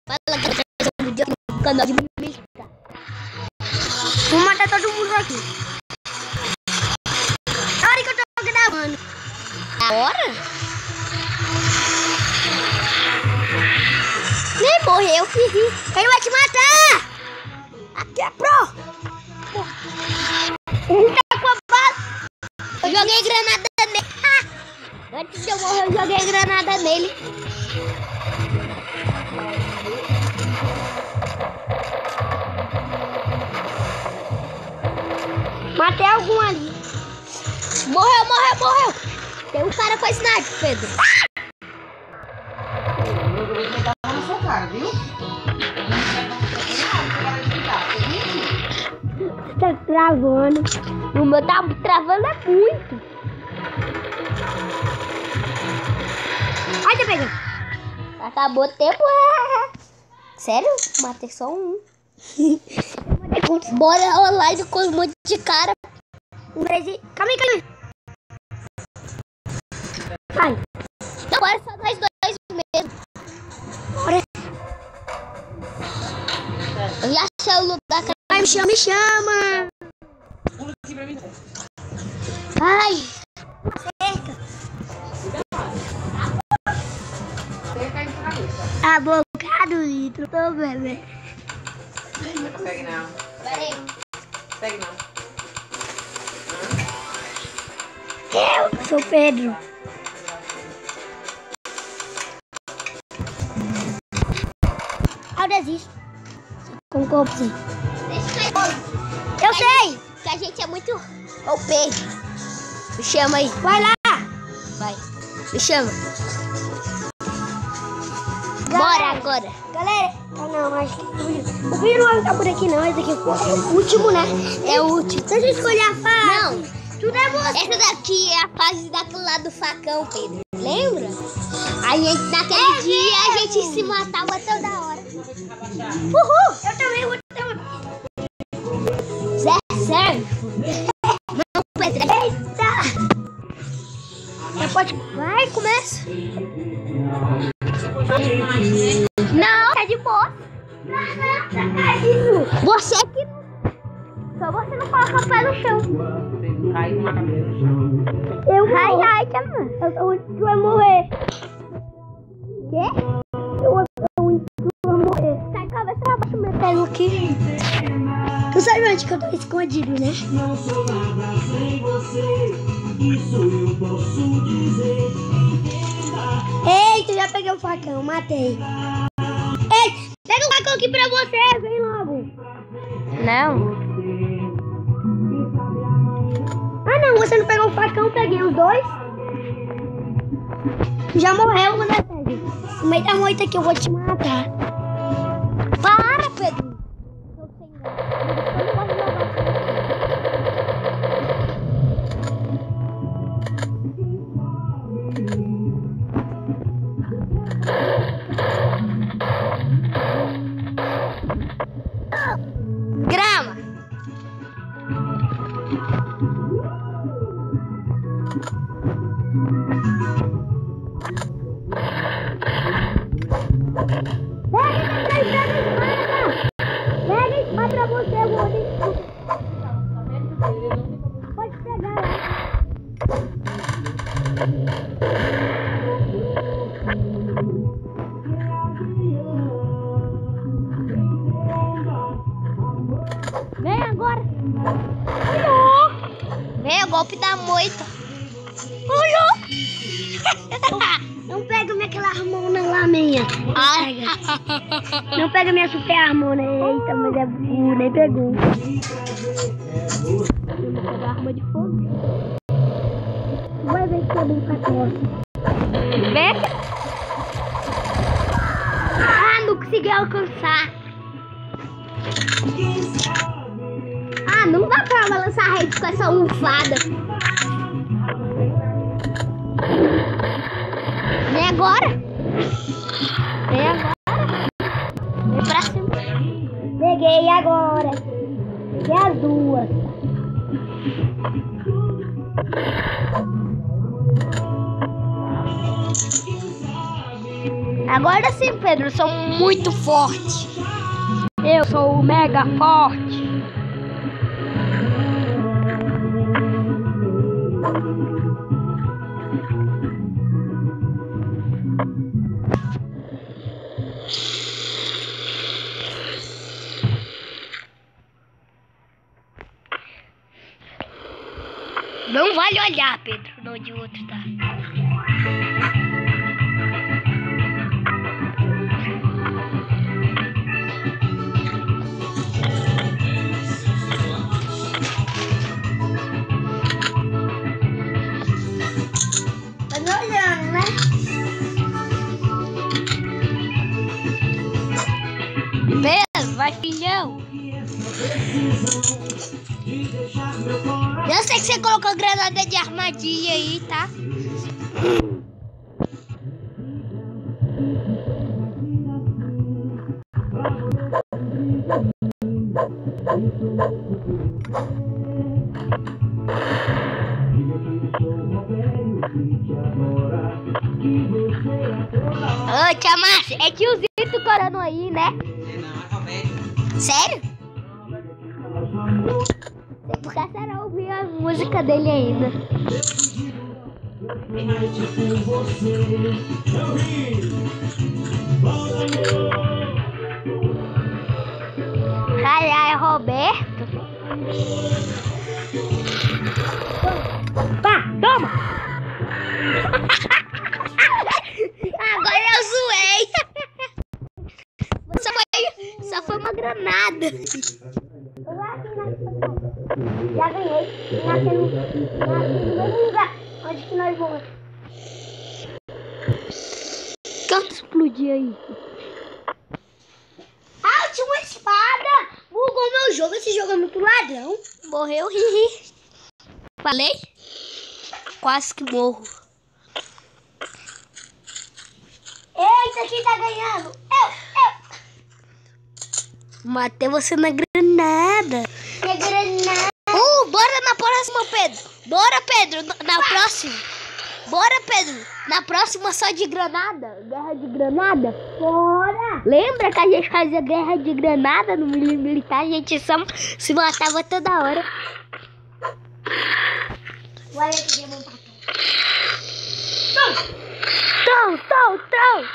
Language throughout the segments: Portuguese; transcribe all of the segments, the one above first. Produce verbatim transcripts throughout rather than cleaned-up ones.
Fala que eu um vídeo no canal de Mimica. Vou matar todo mundo aqui. Olha que eu tô gravando. Agora? Nem morreu, filho. Ele vai te matar. Aqui é pro. Ele tá com a bala. Eu joguei granada nele. Ah! Antes de eu morrer, eu joguei granada nele. Matei algum ali. Morreu, morreu, morreu. Tem um cara com a sniper, Pedro. Na sua cara, viu? Tá travando. O meu tá travando é muito. Ai, tá pegando. Acabou o tempo. Sério? Matei só um. Bora online com um monte de cara. Um treze. Calma aí, calma aí. Vai. Agora só nós dois mesmo. Bora. Eu já achei o lugar que... Vai, me chama, me chama. Ai. Cerca. A boca do litro, tô bebendo. Segue não. Peraí. Segue não. Eu sou Pedro. Eu desisto. Com o corpo, sim. Deixa Eu sei. que a gente é muito O P. Me chama aí. Vai lá. Vai. Me chama. Bora agora. Galera, ah, não, acho que o vídeo não vai ficar por aqui não. Esse aqui é o último, né? É o último. Deixa eu escolher a fase. Não. Tudo é você. Essa daqui é a fase daquele lado do facão, Pedro. Lembra? A gente, naquele É dia, a mesmo. gente se matava toda hora. Uhul. Eu também vou ter uma... Zé, sério? Não, Pedro. Eita. Já pode... Vai, começa. Não, tá de boa. Você que... Só você não coloca o pé no chão. Eu vou... Ai, ai, tá, mano. Eu sou o único que vai morrer. Quê? Eu sou o único que vai morrer. Sai, cabeça pra baixo mesmo. Pega o quê? Tu sabe onde que eu tô escondido, né? Não sou nada sem você, isso eu posso dizer. Eita, já peguei o facão, matei. Ei, pega o facão aqui pra você, vem logo. Não. Ah não, você não pegou o facão, peguei os dois. Já morreu, né, Pedro? No meio da moita aqui eu vou te matar. Para, Pedro. Eu sei não. Eu não gosto de jogar grama. Pega a espada pra você, eu vou deixar. Pode pegar lá. Vem agora. Vem, o golpe da moita. Não pega minha aquela harmona lá, minha. Ah. Não pega minha super harmona. Eita, mas é burro, nem pegou. Vamos pegar arma de fogo. Vai ver se é bem pra costa. Vem. Ah, não consegui alcançar. Ah, não dá pra balançar rede com essa almofada. Vem agora. Vem agora. Vem pra cima. Peguei agora. Peguei as duas. Agora sim, Pedro, eu sou muito forte. Eu sou o mega forte. Não vale olhar, Pedro, onde o outro tá. Tá me olhando, né? Pedro, vai, filhão. Eu sei que você colocou granada de armadilha aí, tá? Ô, tia Márcia, é tiozito corando aí, né? Não, é Roberto. Sério? É porque a senhora ouviu a música dele ainda. Ai, ai, Roberto. Pá, toma! Agora eu zoei. Só foi, só foi uma granada. Já ganhei. Nasci no mesmo lugar onde que nós vamos. Canto explodir aí. Ah, eu tinha uma espada. Bugou meu jogo. Esse jogo é muito ladrão. Morreu, hihi. Falei? Quase que morro. Eita, quem tá ganhando? Eu, eu. Matei você na granada. Na granada. Uh, bora na próxima, Pedro. Bora, Pedro, na, na próxima. Bora, Pedro. Na próxima só de granada. Guerra de granada. Bora. Lembra que a gente fazia guerra de granada no militar? A gente só se matava toda hora. Olha aqui, eu vou matar. Tão, tão, tão.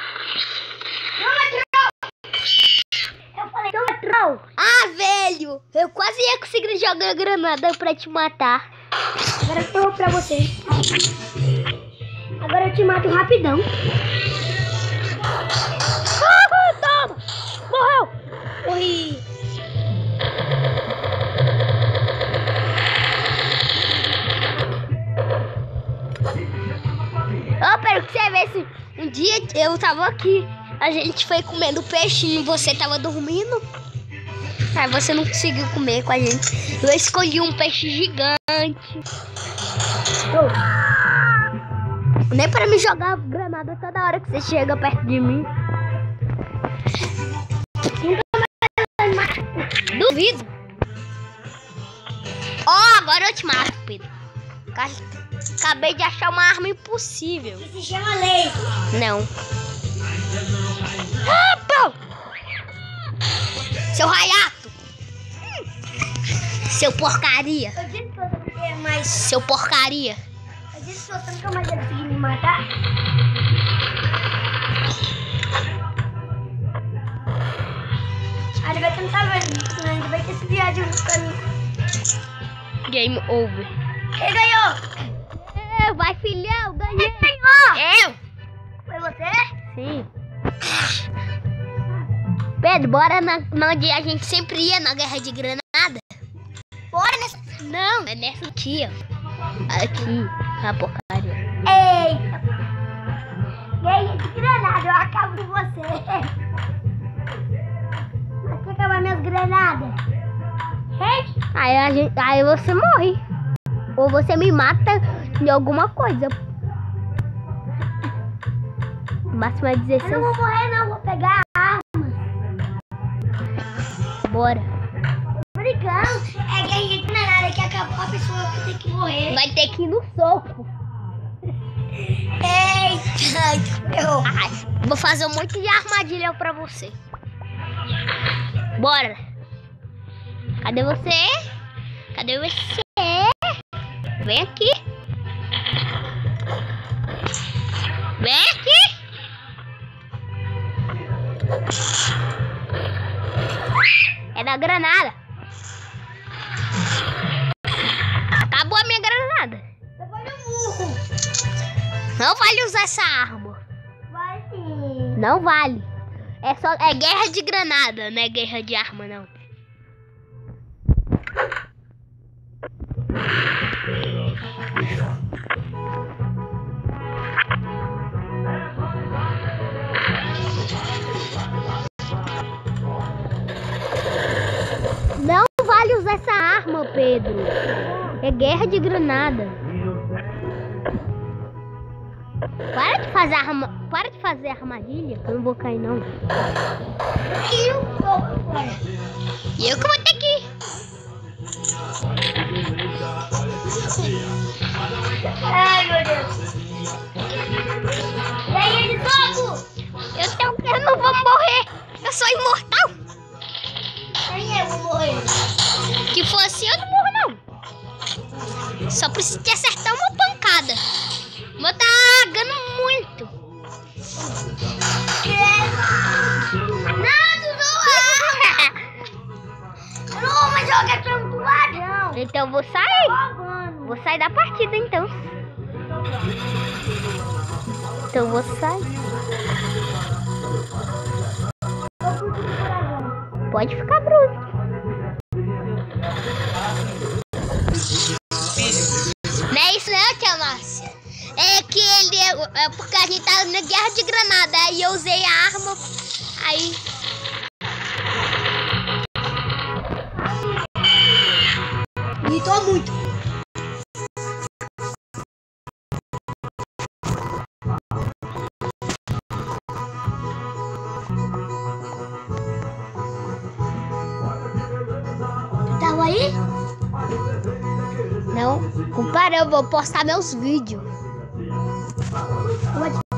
Eu falei, toma, troll. Ah, velho. Eu quase ia conseguir jogar granada pra te matar. Agora eu vou pra você. Agora eu te mato rapidão. Ah, toma. Morreu. Morri. Ô, pera, que você vê se um dia eu tava aqui, a gente foi comendo peixinho e você tava dormindo. Aí você não conseguiu comer com a gente. Eu escolhi um peixe gigante. Oh. Nem para me jogar granada toda hora que você chega perto de mim. Duvido. Ó, oh, agora eu te mato, Pedro. Acabei de achar uma arma impossível. Que se chama laser. Não. Ah, pô! Seu Hayato. Seu porcaria. Eu disse que você não queria mais. Seu porcaria. Eu disse que você nunca mais ia conseguir me matar. Ah, ele vai tentar ver. Ele vai ter esse viagem no caminho. Game over. Quem ganhou? Eu, vai, filhão, ganhei. Quem ganhou? Eu. Foi você? Sim. Pedro, bora na, na onde a gente sempre ia, na guerra de granada. Bora nessa... Não, é nessa aqui, ó. Aqui, a porcaria. Eita. Guerra de granada, eu acabo com você. Mas quer acabar minhas granadas? Hey? Aí, a gente, aí você morre. Ou você me mata de alguma coisa. Máximo é dezesseis. Eu não vou morrer não, vou pegar a arma. Bora. Brincando. É guerra de granada que acabou, a pessoa vai ter que morrer. Vai ter que ir no soco. Eita, eu... Ai, vou fazer um monte de armadilha pra você. Bora. Cadê você? Cadê você? Vem aqui. Vem aqui. É da granada. Acabou a minha granada. Não vale usar essa arma. Vai sim. Não vale. É só é guerra de granada, não é guerra de arma não. Não vale usar essa arma, Pedro. É guerra de granada. Para de fazer arma, para de fazer armadilha, que eu não vou cair não. Eu tô fora. E eu que vou ter que ir. Ai, meu Deus. E aí, ele fogo? Eu, tenho, eu não vou morrer. Eu sou imortal. Nem eu vou morrer. Que fosse eu não morro não. Só preciso te acertar uma pancada. Vou tá lagando muito. Não, tu não. Eu não vou mais jogar tanto lá, não. Então eu vou sair. Vou sair da partida então. Então eu vou sair. Pode ficar bruto. Não é isso não, tia Márcia. É que ele é, é porque a gente tá na guerra de granada. Aí eu usei a arma. Aí. Gritou muito. Tu tava aí? Não, comparei, eu vou postar meus vídeos. Pode.